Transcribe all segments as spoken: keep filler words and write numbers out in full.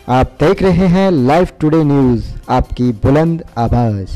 आप देख रहे हैं लाइव टुडे न्यूज़, आपकी बुलंद आवाज़।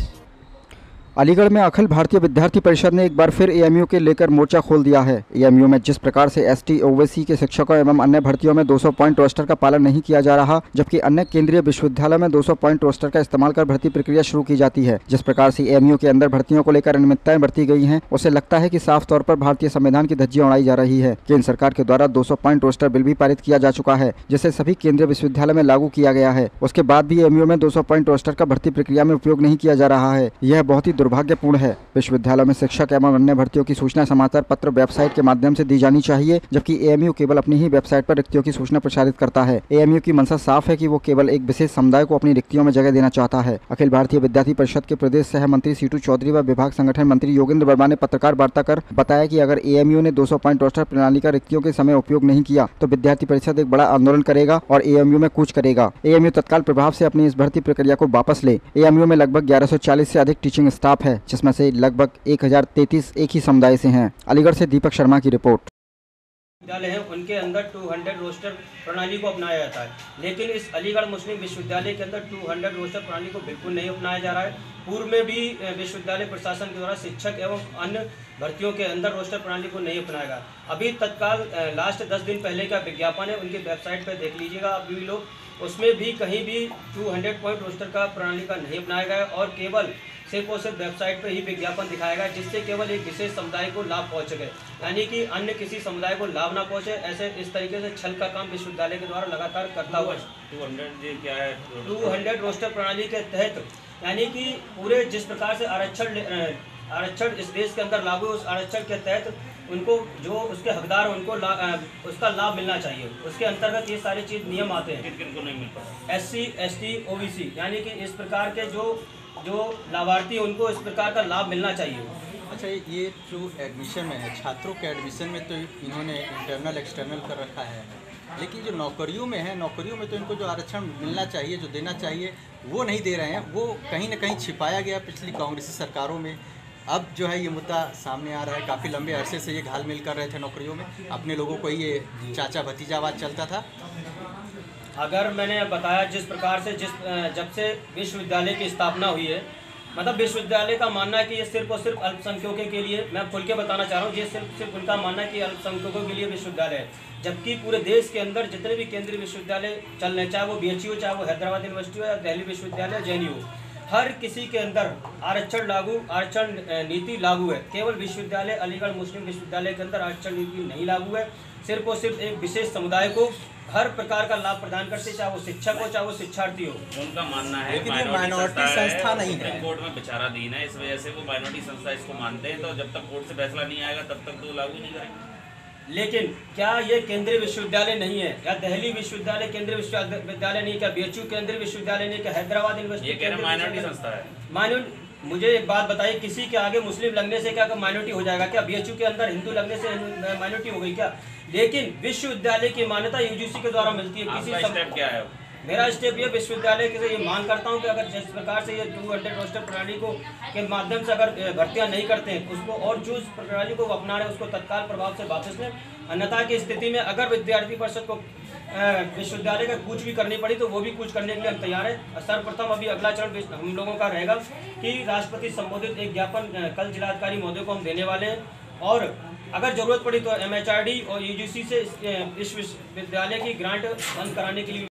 अलीगढ़ में अखिल भारतीय विद्यार्थी परिषद ने एक बार फिर एएमयू के लेकर मोर्चा खोल दिया है। एएमयू में जिस प्रकार से एसटी ओबीसी के शिक्षकों एवं अन्य भर्तियों में दो सौ पॉइंट रोस्टर का पालन नहीं किया जा रहा, जबकि अन्य केंद्रीय विश्वविद्यालय में दो सौ पॉइंट रोस्टर का इस्तेमाल कर भर्ती प्रक्रिया शुरू की जाती है। जिस प्रकार से एएमयू के अंदर भर्तियों को लेकर अनियमितताएं बरती गई हैं, उससे लगता है कि साफ तौर पर भारतीय संविधान की धज्जियां उड़ाई जा रही है। केंद्र सरकार के द्वारा दो सौ पॉइंट रोस्टर बिल भी पारित किया जा चुका है, जिसे सभी केंद्रीय विश्वविद्यालय में लागू किया गया है। उसके बाद भी एएमयू में दो सौ पॉइंट रोस्टर का भर्ती प्रक्रिया में उपयोग नहीं किया जा रहा है। यह बहुत ही दुर्भाग्यपूर्ण है। विश्वविद्यालयों में शिक्षक एवं अन्य भर्तियों की सूचना समाचार पत्र वेबसाइट के माध्यम से दी जानी चाहिए, जबकि एएमयू केवल अपनी ही वेबसाइट पर रिक्तियों की सूचना प्रसारित करता है। एएमयू की मंशा साफ है कि वो केवल एक विशेष समुदाय को अपनी रिक्तियों में जगह देना चाहता है। अखिल भारतीय विद्यार्थी परिषद के प्रदेश सह मंत्री सीटू चौधरी व विभाग संगठन मंत्री योगेंद्र वर्मा ने पत्रकार वार्ता कर बताया कि अगर एएमयू ने दो सौ पॉइंट रोस्टर प्रणाली का रिक्तियों के समय उपयोग नहीं किया तो विद्यार्थी परिषद एक बड़ा आंदोलन करेगा और एएमयू में कूच करेगा। एएमयू तत्काल प्रभाव से अपनी इस भर्ती प्रक्रिया को वापस ले। एएमयू में लगभग ग्यारह सौ चालीस से अधिक टीचिंग स्टाफ है, जिसमें से लगभग एक हजार तैंतीस एक ही समुदाय से हैं। अलीगढ़ से दीपक शर्मा की रिपोर्ट। विद्यालय हैं उनके अंदर दो सौ रोस्टर प्रणाली को अपनाया जाता है, लेकिन इस अलीगढ़ मुस्लिम विश्वविद्यालय के अंदर दो सौ रोस्टर प्रणाली को बिल्कुल नहीं अपनाया जा रहा है। पूर्व में भी विश्वविद्यालय प्रशासन के द्वारा शिक्षक एवं अन्य भर्तियों के अंदर रोस्टर प्रणाली को नहीं अपनाया गया। अभी तत्काल लास्ट दस दिन पहले का विज्ञापन है, उनकी वेबसाइट पर देख लीजिएगा आप भी लोग, उसमें भी कहीं भी दो सौ पॉइंट रोस्टर का प्रणाली का नहीं अपनाया गया और केवल सिर्फ और सिर्फ वेबसाइट पर ही विज्ञापन दिखाया गया, जिससे केवल एक विशेष समुदाय को लाभ पहुंच सके, यानी कि अन्य किसी समुदाय को लाभ ना पहुंचे। ऐसे इस तरीके से छल का काम विश्वविद्यालय के द्वारा लगातार करता हुआ दो सौ क्या है दो सौ रोस्टर प्रणाली के तहत, यानी कि पूरे जिस प्रकार से आरक्षण आरक्षण इस देश के अंदर लागू है, उस आरक्षण के तहत उनको जो उसके हकदार हैं उनको ला, उसका लाभ मिलना चाहिए। उसके अंतर्गत ये सारी चीज नियम आते हैं। किन किन को नहीं मिल पाता? S C S T O B C, यानी कि इस प्रकार के जो जो लाभार्थी उनको इस प्रकार का लाभ मिलना चाहिए। अच्छा, ये जो एडमिशन में है, छात्रों के एडमिशन में तो इन्होंने इंटरनल एक्सटर्नल कर रखा है, लेकिन जो नौकरियों में है, नौकरियों में तो इनको जो आरक्षण मिलना चाहिए, जो देना चाहिए, वो नहीं दे रहे हैं। वो कहीं ना कहीं छिपाया गया पिछली कांग्रेसी सरकारों में। अब जो है ये मुद्दा सामने आ रहा है। काफ़ी लंबे अरसे से ये घालमेल कर रहे थे नौकरियों में, अपने लोगों को ये चाचा भतीजावाद चलता था। अगर मैंने बताया जिस प्रकार से जिस जब से विश्वविद्यालय की स्थापना हुई है, मतलब विश्वविद्यालय का मानना है कि ये सिर्फ और सिर्फ अल्पसंख्यकों के लिए, मैं खुल के बताना चाह रहा हूँ, ये सिर्फ सिर्फ उनका मानना है कि अल्पसंख्यकों के लिए विश्वविद्यालय है, जबकि पूरे देश के अंदर जितने भी केंद्रीय विश्वविद्यालय चल रहे हैं, चाहे वो बी एच यू हो, चाहे वो हैदराबाद यूनिवर्सिटी हो या दिल्ली विश्वविद्यालय, जे एन यू, हर किसी के अंदर आरक्षण लागू आरक्षण नीति लागू है। केवल विश्वविद्यालय अलीगढ़ मुस्लिम विश्वविद्यालय के अंदर आरक्षण नीति नहीं लागू है। सिर्फ और सिर्फ एक विशेष समुदाय को हर प्रकार का लाभ प्रदान करते, चाहे वो शिक्षक हो चाहे वो शिक्षार्थी हो। उनका मानना है माइनॉरिटी संस्था नहीं है, कोर्ट में विचाराधीन है, इस वजह से वो माइनॉरिटी संस्था इसको मानते हैं। तो जब तक कोर्ट से फैसला नहीं आएगा तब तक तो लागू नहीं करेंगे। लेकिन क्या ये केंद्रीय विश्वविद्यालय नहीं है, या दिल्ली विश्वविद्यालय केंद्रीय विश्वविद्यालय नहीं, क्या बी एच यू केंद्रीय विश्वविद्यालय नहीं, क्या हैदराबाद यूनिवर्सिटी माइनॉरिटी संस्था है? माइनॉरिटी, मुझे एक बात बताइए, किसी के आगे मुस्लिम लगने से क्या माइनॉरिटी हो जाएगा? क्या बी एच यू के अंदर हिंदू लगने से माइनॉरिटी हो गई क्या? लेकिन विश्वविद्यालय की मान्यता यू जी सी के द्वारा मिलती है। किसी स्टेप क्या है? मेरा स्टेप ये विश्वविद्यालय से ये मांग करता हूँ कि अगर जिस प्रकार से ये दो सौ रोस्टर प्रणाली को के माध्यम से अगर भर्तियां नहीं करते हैं, उसको और जो उस प्रणाली को अपना रहे उसको तत्काल प्रभाव से वापस लें। अन्यथा की स्थिति में अगर विद्यार्थी परिषद को विश्वविद्यालय का कूच भी करनी पड़ी तो वो भी कूच करने के लिए हम तैयार है। सर्वप्रथम अभी अगला चरण हम लोगों का रहेगा कि राष्ट्रपति संबोधित एक ज्ञापन कल जिलाधिकारी महोदय को हम देने वाले हैं, और अगर जरूरत पड़ी तो एम एच आर डी और यू जी सी से इस विश्वविद्यालय की ग्रांट बंद कराने के लिए